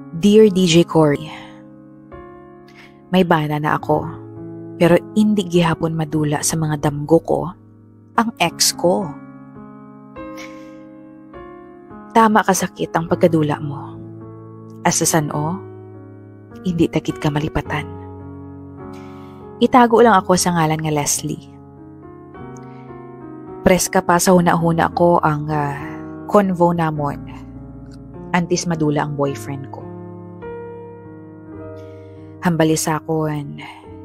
Dear DJ Cory, may bana na ako, pero hindi gihapon madula sa mga damgo ko ang ex ko. Tama kasakit ang pagkadula mo. As sa sano, hindi takit ka malipatan. Itago lang ako sa ngalan nga Leslie. Preska pa sa huna-huna ko ang convo namon antis madula ang boyfriend ko. Hambali sa akon,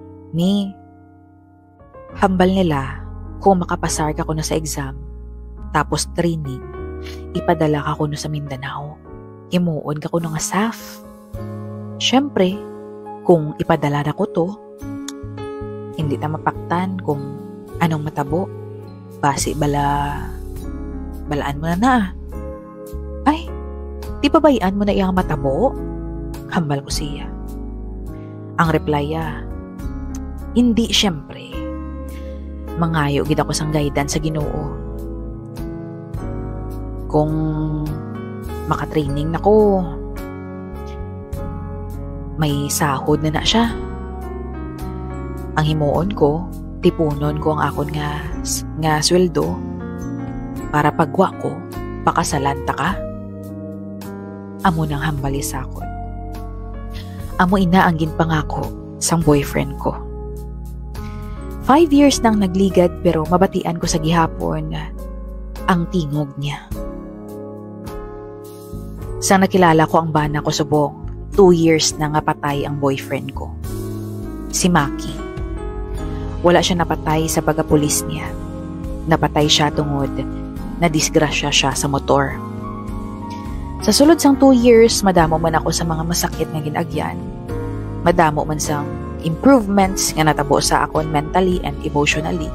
hambal nila kung makapasar ka ko na sa exam, tapos training, ipadala ka ko na sa Mindanao. Himuon ka ko na nga SAF. Syempre, kung ipadala na ko to, hindi na mapaktan kung anong matabo. Basi balaan mo na. Ay, di ba bayan mo na iyang matabo? Hambal ko siya. Ang reply hindi syempre. Mangayo gid ako sang guidance sa Ginoo. Kung makatraining nako, may sahod na siya. Ang himuon ko, tipunon ko ang akon nga sweldo para pagwa ko, pakasalanta ka. Amo nang hambali sa akon. Amo ina ang ginpangako sang boyfriend ko. 5 years nang nagligad pero mabatian ko sa gihapon ang tingog niya. Sang nakilala ko ang bana ko subong, 2 years na nga patay ang boyfriend ko. Si Maki. Wala siya napatay sa pagapulis niya. Napatay siya tungod na disgrasya siya sa motor. Sa sulod sang 2 years, madamo man ako sa mga masakit nga ginagyan. Madamo man sang improvements nga natabo sa akon mentally and emotionally.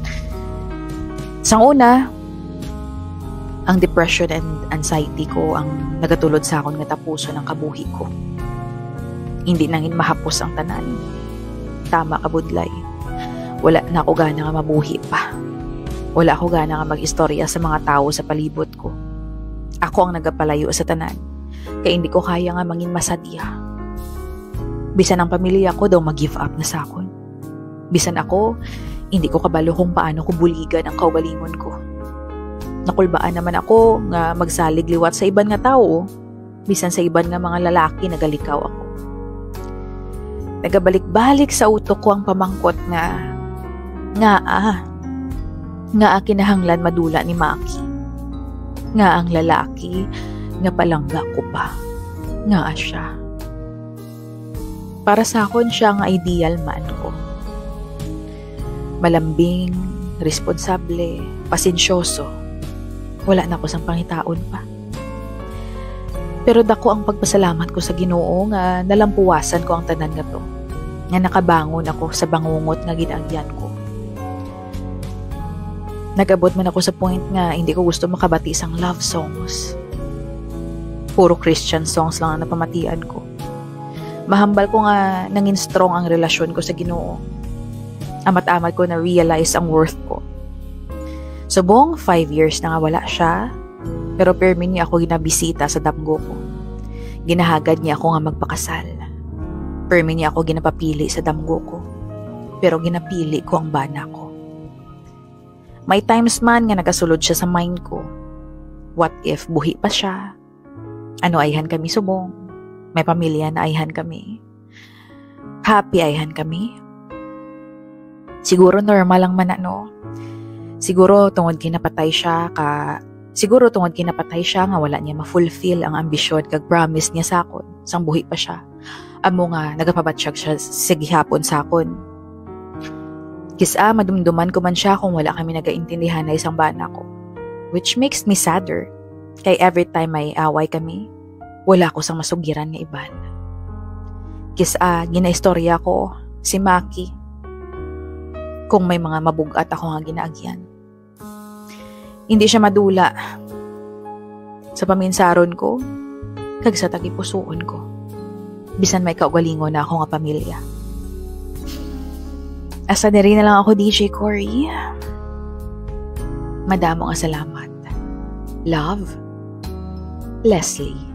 Sang una, ang depression and anxiety ko ang nagatulod sa akon nga tapuson ng kabuhi ko. Hindi nangin mahapos ang tanan. Tama ka budlay. Wala na ako gana nga mabuhi pa. Wala ako gana nga mag-istorya sa mga tao sa palibot ko. Ako ang nagapalayo sa tanan, kaya hindi ko kaya nga mangin masadya. Bisan ang pamilya ko daw mag-give up na sa akon. Bisan ako, hindi ko kabalo kung paano ko buligan ang kaugalingon ko. Nakulbaan naman ako nga magsalig liwat sa iban nga tao, bisan sa iban nga mga lalaki nagalikaw ako. Nagabalik-balik sa utok ko ang pamangkot nga kinahanglan madula ni Maki. Nga ang lalaki nga palangga ko pa. Nga siya. Para sa akon siya ang ideal man ko. Malambing, responsable, pasensyoso. Wala na ko sang pangitaon pa. Pero dako ang pagpasalamat ko sa Ginoo nga nalampuwasan ko ang tanan nga to. Nga nakabangon ako sa bangungot nga ginagyan ko. Nag-abot man ako sa point nga hindi ko gusto makabati sang love songs. Puro Christian songs lang ang napamatian ko. Mahambal ko nga nangin strong ang relasyon ko sa Ginoo. Amat-amat ko na realize ang worth ko. Subong 5 years na nga wala siya, pero permi niya ako ginabisita sa damgo ko. Ginahagad niya ako nga magpakasal. Permi niya ako ginapapili sa damgo ko, pero ginapili ko ang bana ko. May times man nga nagasulod siya sa mind ko. What if buhi pa siya? Ano ayhan kami subong? May pamilya na ayhan kami. Happy ayhan kami. Siguro normal lang man ano. Siguro tungod kinapatay siya nga wala niya ma-fulfill ang ambisyon kag promise niya sa akon sang buhi pa siya. Amo nga nagapabatsyag siya sa gihapon sa akon. Kisa madumduman ko man siya kung wala kami nagaintindihan na isang bana ko. Which makes me sadder. Kay every time may away kami, wala ko sang masugiran nga iban. Kisa ginaistorya ko si Maki kung may mga mabugat ako nga ginaagyan. Hindi siya madula sa paminsaron ko kag sa tagipusoon ko. Bisan may kaugalingon na ako nga pamilya. Asa na rin na lang ako, DJ Cory. Madamo nga salamat. Love, Leslie.